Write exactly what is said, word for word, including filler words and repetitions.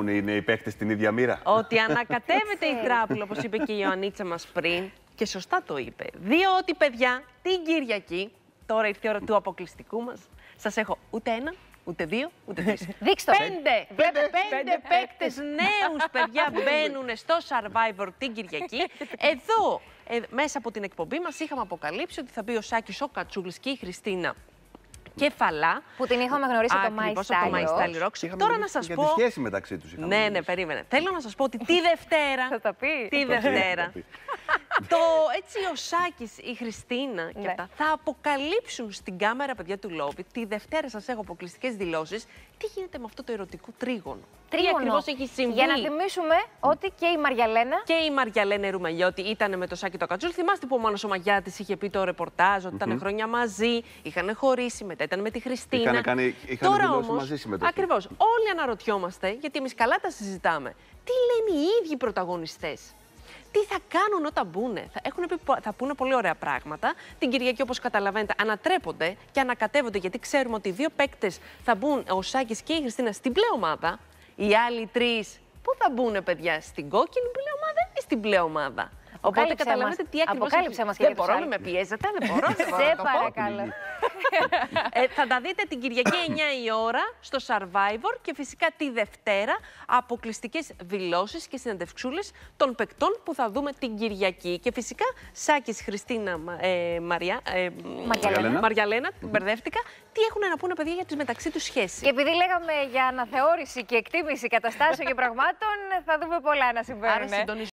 έχουν οι νέοι παίκτες την ίδια μοίρα? Ότι ανακατεύεται η τράπουλα, όπως είπε και η Ιωαννίτσα μας πριν, και σωστά το είπε. Διότι, παιδιά, την Κυριακή, τώρα ήρθε η ώρα του αποκλειστικού μας, σας έχω ούτε ένα, ούτε δύο, ούτε τρεις. Δείξτε το. Πέντε, πέντε, πέντε παίκτες νέους, παιδιά, μπαίνουν στο Survivor την Κυριακή. Εδώ, ε, μέσα από την εκπομπή μας, είχαμε αποκαλύψει ότι θα μπει ο Σάκης, ο Κατσούλης και η Χριστίνα Κεφαλά. Που την είχαμε γνωρίσει από το My Style Rocks. Τώρα να σας για πω. τη σχέση μεταξύ τους. Ναι, ναι, περίμενε. Θέλω να σας πω ότι τη Δευτέρα. Θα τα πει. Τη Δευτέρα. Το έτσι ο Σάκης, η Χριστίνα και Ναι. αυτά θα αποκαλύψουν στην κάμερα, παιδιά του Λόβι. Τη Δευτέρα σας έχω αποκλειστικές δηλώσεις. Τι γίνεται με αυτό το ερωτικό τρίγωνο. Τι Τρίγωνο. ακριβώς έχει συμβεί. Για να θυμίσουμε ότι και η Μαριαλένα. Και η Μαριαλένα Ρουμελιώτη ήταν με το Σάκη το Κατσούλη. Θυμάστε που ο Μάνος ο Μαγιάτης είχε πει το ρεπορτάζ ότι ήταν χρόνια μαζί, είχαν χωρίσει, μετά ήταν με τη Χριστίνα. Είχαν κάνει- είχαν Τώρα δηλώσει όμως, μαζί συμμετοχή. ακριβώς, όλοι αναρωτιόμαστε, γιατί εμείς καλά τα συζητάμε, τι λένε οι ίδιοι πρωταγωνιστές. Τι θα κάνουν όταν μπουνε. Θα, έχουν πει, θα πούνε πολύ ωραία πράγματα. Την Κυριακή, όπως καταλαβαίνετε, ανατρέπονται και ανακατεύονται, γιατί ξέρουμε ότι οι δύο παίκτες θα μπουν, ο Σάκης και η Χριστίνα, στην μπλε ομάδα. Οι άλλοι τρεις, πού θα μπουνε, παιδιά, στην κόκκινη μπλε ομάδα ή στην μπλε ομάδα. Οπότε καταλαβαίνετε μας. τι ακριβώς. Αποκάλυψε έχει... μας και Δεν για τους μπορώ να άλλους. με πιέζετε, δεν μπορώ. Δεν μπορώ Σε να το πω. παρακαλώ. Ε, θα τα δείτε την Κυριακή εννιά η ώρα στο Survivor και φυσικά τη Δευτέρα αποκλειστικές δηλώσεις και συνεντευξούλες των παικτών που θα δούμε την Κυριακή. Και φυσικά Σάκης, Χριστίνα, ε, Μαριά, ε, Μαριαλένα. Μαριαλένα, mm-hmm. μπερδεύτηκα, τι έχουν να πούνε, παιδιά, για τις μεταξύ τους σχέσεις. Και επειδή λέγαμε για αναθεώρηση και εκτίμηση καταστάσεων και πραγμάτων, θα δούμε πολλά να συμβαίνουν. Άρα συντονίζουμε.